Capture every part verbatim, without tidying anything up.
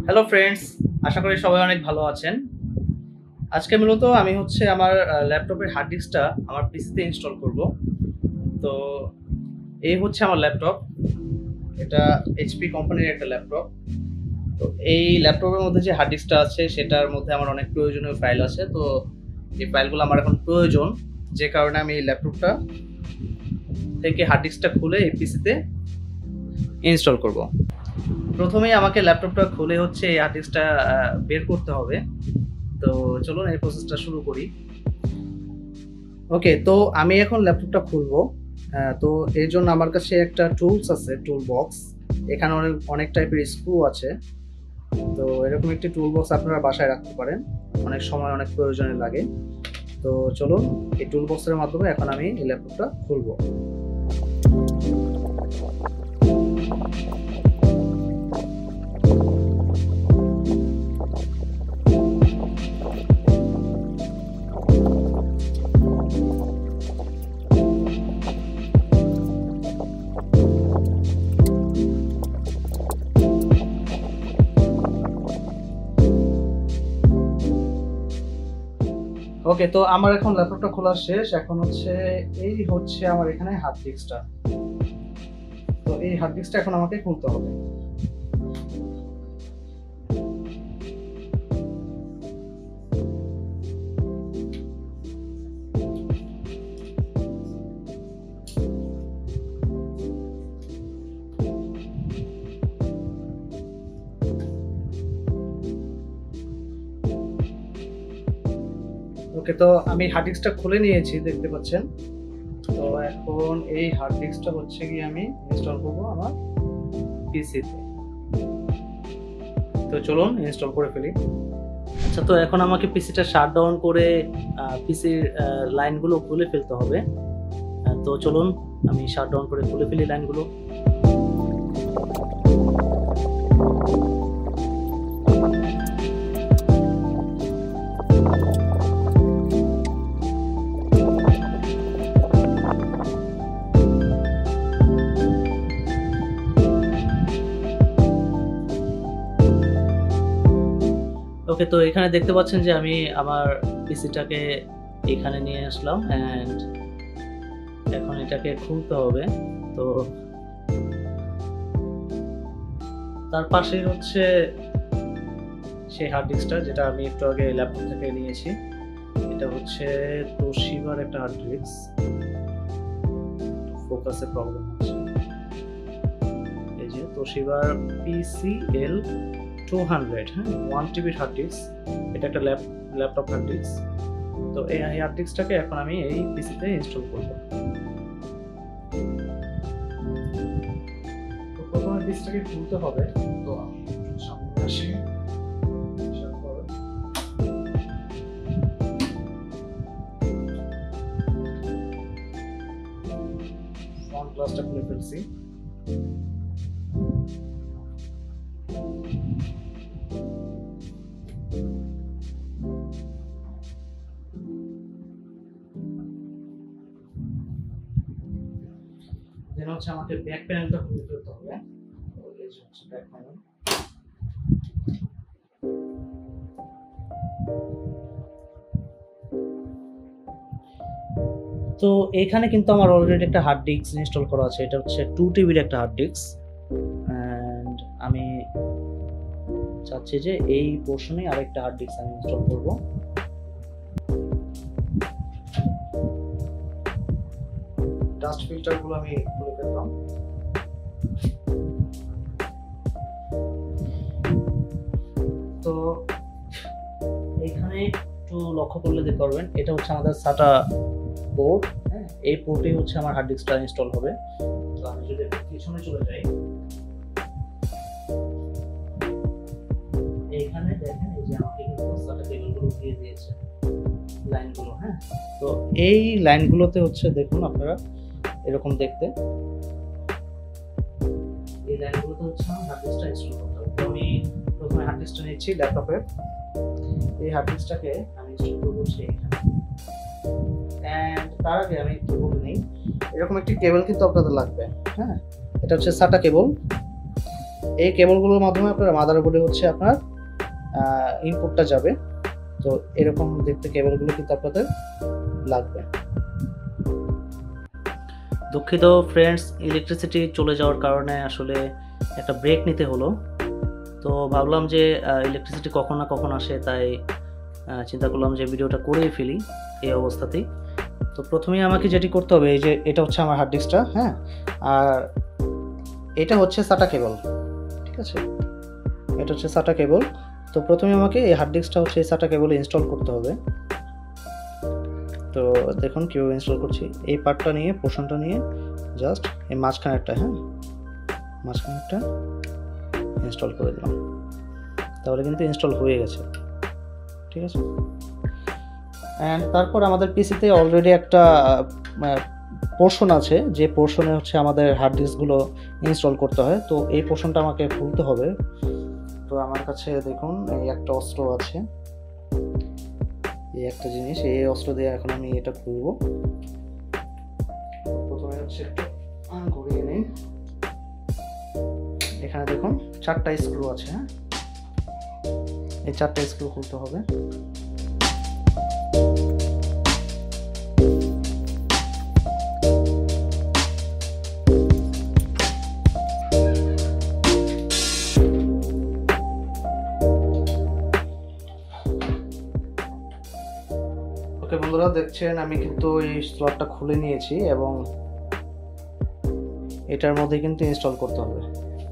Hello friends, আশা করি সবাই অনেক ভালো আছেন। আজকে মূলত আমি হচ্ছে আমার ল্যাপটপের হার্ড ডিস্কটা আমার পিসিতে ইনস্টল করব। তো এই হচ্ছে আমার ল্যাপটপ। এটা এইচপি কোম্পানির একটা ল্যাপটপ। তো এই ল্যাপটপের মধ্যে যে হার্ড ডিস্কটা আছে সেটার মধ্যে আমার অনেক প্রয়োজনীয় ফাইল আছে। তো এই ফাইলগুলো আমার এখন প্রয়োজন, যে কারণে আমি এই ল্যাপটপটা থেকে হার্ড ডিস্কটা খুলে এই পিসিতে ইনস্টল করব। প্রথমেই আমাকে ল্যাপটপটা খুলে হচ্ছে এই হার্ড ডিস্কটা বের করতে হবে। তো চলুন এই প্রসেসটা শুরু করি। ওকে, তো আমি এখন ল্যাপটপটা খুলবো। তো এর জন্য আমার কাছে একটা টুলস আছে, টুল বক্স। এখানে অনেক অনেক টাইপের স্ক্রু আছে। তো এরকম একটি টুল বক্স আপনারা বাসায় রাখতে পারেন, অনেক সময় অনেক প্রয়োজনে লাগে। তো চলুন এই টুল বক্সের মাধ্যমে এখন আমি এই ল্যাপটপটা খুলবো। ওকে, তো আমার এখন ল্যাপটপটা খোলা শেষ। এখন হচ্ছে এই হচ্ছে আমার এখানে হার্ড ডিস্কটা। তো এই হার্ড ডিস্কটা এখন আমাকে খুলতে হবে। ওকে, তো আমি হার্ড ডিস্কটা খুলে নিয়েছি, দেখতে পাচ্ছেন। তো এখন এই হার্ড ডিস্কটা হচ্ছে কি আমি ইনস্টল করবো আমার পিসিতে। তো চলুন ইনস্টল করে ফেলি। আচ্ছা, তো এখন আমাকে পিসিটা শাট ডাউন করে পিসির লাইনগুলো খুলে ফেলতে হবে। তো চলুন আমি শাট ডাউন করে খুলে ফেলি লাইনগুলো। ওকে, তো এখানে দেখতে পাচ্ছেন যে আমি আমার পিসিটাকে এখানে নিয়ে আসলাম এন্ড এখন এটাকে খুলতে হবে। তো তার পাশেই হচ্ছে সেই হার্ড ডিস্কটা, যেটা আমি একটু আগে ল্যাপটপ থেকে নিয়েছি। এটা হচ্ছে তোশিবার একটা হার্ড ডিস্ক। ফোকাসে প্রবলেম হচ্ছে। এই যে তোশিবার পিসিএল টু হান্ড্রেড, হ্যাঁ, ওয়ান টিবির হার্ড ডিস্ক। এটা একটা ল্যাপ ল্যাপটপ হার্ড ডিস্ক। তো এই হার্ড ডিস্কটাকে এখন আমি এই পিসিতে ইনস্টল করব। তো প্রথমে ডিস্কটাকে খুলতে হবে। তো আমি সামনে আসি, ফ্রন্ট গ্লাসটা খুলে ফেলছি। দেন হচ্ছে আমাকে ব্যাক প্যানেলটা খুলে ফেলতে হবে। তো এই হচ্ছে ব্যাক প্যানেল। তো এখানে কিন্তু আমার অলরেডি একটা হার্ড ডিস্ক ইনস্টল করা আছে। এটা হচ্ছে টু টিবির একটা হার্ড ডিস্ক এন্ড আমি চাচ্ছি যে এই পোর্শনে আরেকটা হার্ড ডিস্ক আমি ইনস্টল করব। ডাস্ট ফিল্টারগুলো আমি খুলে ফেললাম। তো এখানে একটু লক্ষ্য করলে দেখতে পারবেন, এটা হচ্ছে আমাদের সাটা পোর্ট। হ্যাঁ, এই পোর্টে হচ্ছে আমার হার্ড ডিস্কটা ইনস্টল হবে। তো আমি যদি পিছনে চলে যাই, এইখানে দেখেন এই যে আমাকে কিন্তু সাটা কেবলগুলো দিয়ে দিয়েছে, লাইনগুলো। হ্যাঁ, তো এই লাইনগুলোতে হচ্ছে দেখুন আপনারা এরকম দেখতে, এই লাইনগুলোতে হচ্ছে আমার হার্ড ডিস্কটা ইনস্টল করতে হবে। তো আমি প্রথমে হার্ড ডিস্কটা নিচ্ছি ল্যাপটপের। এই হার্ড ডিস্কটাকে আমি ইনস্টল করবো এখানে। এন্ড তার আগে আমি একটু বলে নিই, এরকম একটি কেবল কিন্তু আপনাদের লাগবে। হ্যাঁ, এটা হচ্ছে সাটা কেবল। এই কেবলগুলোর মাধ্যমে আপনার মাদারবোর্ডে হচ্ছে আপনার ইনপুটটা যাবে। তো এরকম দেখতে কেবলগুলো কিন্তু আপনাদের লাগবে। দুঃখিত ফ্রেন্ডস, ইলেকট্রিসিটি চলে যাওয়ার কারণে আসলে একটা ব্রেক নিতে হলো। তো ভাবলাম যে ইলেকট্রিসিটি কখন না কখন আসে, তাই চিন্তা করলাম যে ভিডিওটা করেই ফেলি এই অবস্থাতেই। তো প্রথমেই আমাকে যেটি করতে হবে, এই যে এটা হচ্ছে আমার হার্ড ডিস্কটা, হ্যাঁ, আর এটা হচ্ছে সাটা কেবল, ঠিক আছে, এটা হচ্ছে সাটা কেবল। তো প্রথমে আমাকে এই হার্ড ডিস্কটা হচ্ছে এই সাটা কেবলে ইনস্টল করতে হবে। তো দেখুন কীভাবে ইনস্টল করছি। এই পার্টটা নিয়ে, পোর্শনটা নিয়ে জাস্ট এই মাঝখানেরটা, হ্যাঁ, মাঝখানেরটা ইনস্টল করে দিলাম। তাহলে কিন্তু ইনস্টল হয়ে গেছে, ঠিক আছে। অ্যান্ড তারপর আমাদের পিসিতে অলরেডি একটা পোর্শন আছে, যে পোর্শনে হচ্ছে আমাদের হার্ড ডিস্কগুলো ইনস্টল করতে হয়। তো এই পোর্শনটা আমাকে খুলতে হবে। তো আমার কাছে দেখুন এই একটা অস্ত্র আছে, এই একটা জিনিস, এই অস্ত্র দিয়ে এখন আমি এটা খুলব। প্রথমে হচ্ছে একটু ঘুরিয়ে নিই। এখানে দেখুন চারটা স্ক্রু আছে, হ্যাঁ, এই চারটা স্ক্রু খুলতে হবে। ওকে বন্ধুরা, দেখছেন আমি কিন্তু এই স্লটটা খুলে নিয়েছি এবং এটার মধ্যে কিন্তু ইনস্টল করতে হবে।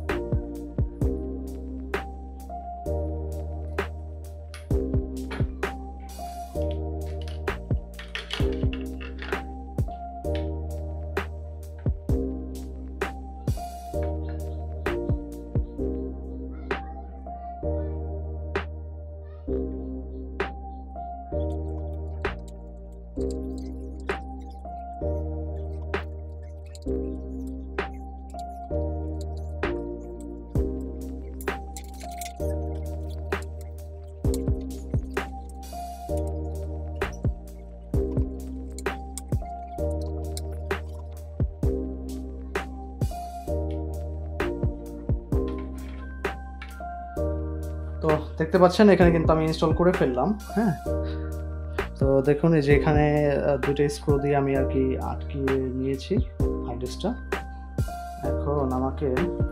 তো দেখতে পাচ্ছেন এখানে কিন্তু আমি ইনস্টল করে ফেললাম, হ্যাঁ। তো দেখুন এই যে এখানে দুটো স্ক্রু দিয়ে আমি আর কি আটকিয়ে নিয়েছি হার্ড ডিস্কটা। এখন আমাকে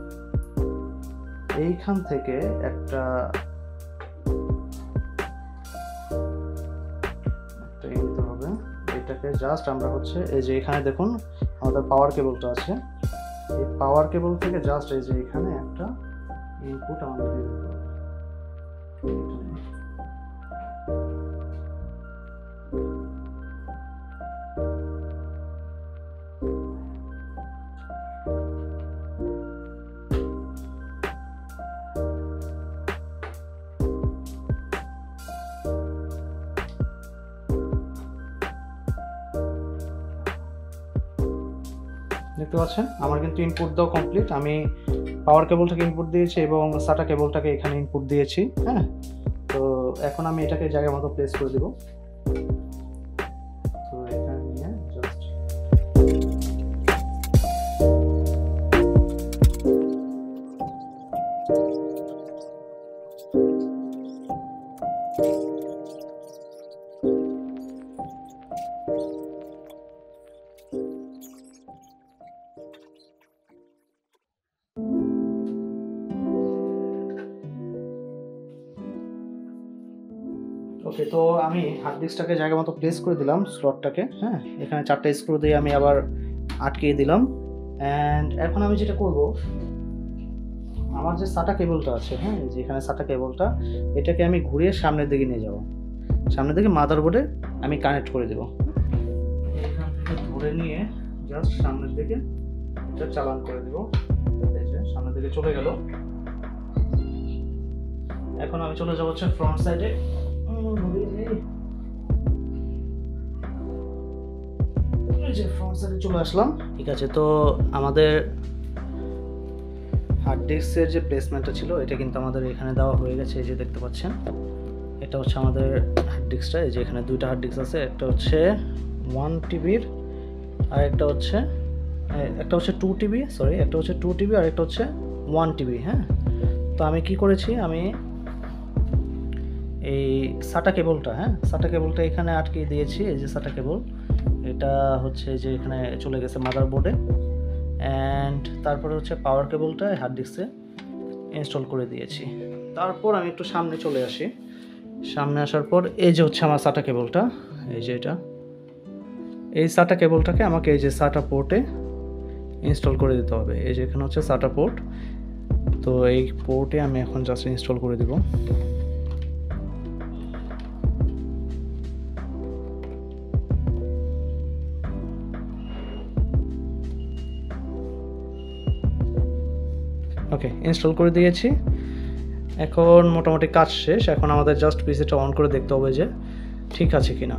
এইখান থেকে একটা একটা নিতে হবে। এটাকে জাস্ট আমরা হচ্ছে এই যে এখানে দেখুন আমাদের পাওয়ার কেবলটা আছে, এই পাওয়ার কেবল থেকে জাস্ট এই যে এখানে একটা ইনপুট আমাদের দিয়ে দিতে হবে। দেখতে পাচ্ছেন আমার কিন্তু ইনপুট দাও কমপ্লিট। আমি পাওয়ার কেবলটাকে ইনপুট দিয়েছি এবং সাটা কেবলটাকে এখানে ইনপুট দিয়েছি, হ্যাঁ। তো এখন আমি এটাকে জায়গা মতো প্লেস করে দেব। তো এখানে নিয়ে জাস্ট ওকে। তো আমি হার্ড ডিস্কটাকে জায়গা মতো প্লেস করে দিলাম, স্লটটাকে, হ্যাঁ। এখানে চারটা স্ক্রু দিয়ে আমি আবার আটকিয়ে দিলাম। অ্যান্ড এখন আমি যেটা করব, আমার যে সাটা কেবলটা আছে, হ্যাঁ, যে এখানে সাটা কেবলটা, এটাকে আমি ঘুরিয়ে সামনের দিকে নিয়ে যাব। সামনের দিকে মাদারবোর্ডে আমি কানেক্ট করে দেব। এখান থেকে ধরে নিয়ে জাস্ট সামনের দিকে এটা চালান করে দেব। এই যে সামনের দিকে চলে গেল। এখন আমি চলে যাব হচ্ছে ফ্রন্ট সাইডে। ফ্রন্ট সাইডে চলে আসলাম, ঠিক আছে। তো আমাদের হার্ড ডিস্কের যে প্লেসমেন্টটা ছিল এটা কিন্তু আমাদের এখানে দেওয়া হয়ে গেছে। এই যে দেখতে পাচ্ছেন এটা হচ্ছে আমাদের হার্ড ডিস্কটা। এই যে এখানে দুইটা হার্ড ডিস্ক আছে, একটা হচ্ছে ওয়ান টিবির আর একটা হচ্ছে একটা হচ্ছে টু টিবি সরি একটা হচ্ছে টু টিবি আর একটা হচ্ছে ওয়ান টিবি। হ্যাঁ, তো আমি কি করেছি, আমি এই সাটা কেবলটা হ্যাঁ সাটা কেবলটা এখানে আটকে দিয়েছি। এই যে সাটা কেবল, এটা হচ্ছে যে এখানে চলে গেছে মাদারবোর্ডে, অ্যান্ড তারপরে হচ্ছে পাওয়ার কেবলটা হার্ড ডিস্কে ইনস্টল করে দিয়েছি। তারপর আমি একটু সামনে চলে আসি। সামনে আসার পর এই যে হচ্ছে আমার সাটা কেবলটা, এই যে এটা, এই সাটা কেবলটাকে আমাকে এই যে সাটা পোর্টে ইনস্টল করে দিতে হবে। এই যে এখানে হচ্ছে সাটা পোর্ট, তো এই পোর্টে আমি এখন জাস্ট ইনস্টল করে দিব। ওকে, ইনস্টল করে দিয়েছি। এখন মোটামুটি কাজ শেষ। এখন আমাদের জাস্ট পিসিটা অন করে দেখতে হবে যে ঠিক আছে কিনা।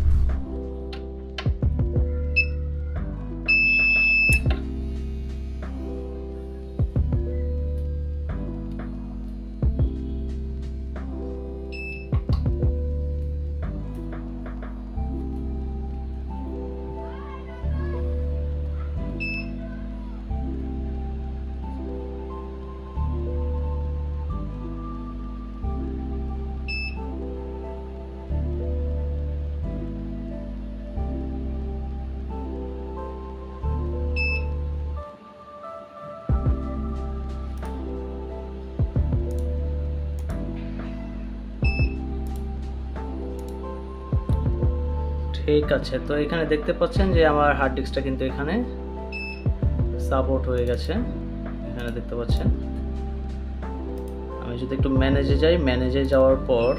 ঠিক আছে, তো এখানে দেখতে পাচ্ছেন যে আমার হার্ড ডিস্কটা কিন্তু এখানে সাপোর্ট হয়ে গেছে। এখানে দেখতে পাচ্ছেন। আমি যদি একটু ম্যানেজে যাই, ম্যানেজে যাওয়ার পর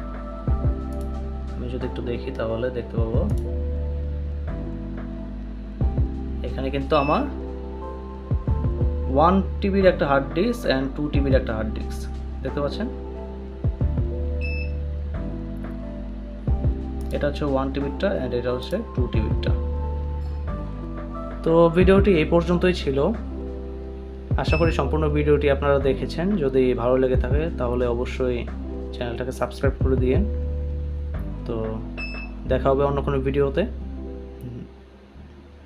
আমি যদি একটু দেখি তাহলে দেখতে পাবো এখানে কিন্তু আমার ওয়ান টিবির একটা হার্ড ডিস্ক অ্যান্ড টু টিবির একটা হার্ড ডিস্ক দেখতে পাচ্ছেন। এটা হচ্ছে ওয়ান টিবিরটা অ্যান্ড এটা হচ্ছে টু টিবিরটা। তো ভিডিওটি এই পর্যন্তই ছিল। আশা করি সম্পূর্ণ ভিডিওটি আপনারা দেখেছেন। যদি ভালো লেগে থাকে তাহলে অবশ্যই চ্যানেলটাকে সাবস্ক্রাইব করে দিয়েন। তো দেখা হবে অন্য কোনো ভিডিওতে।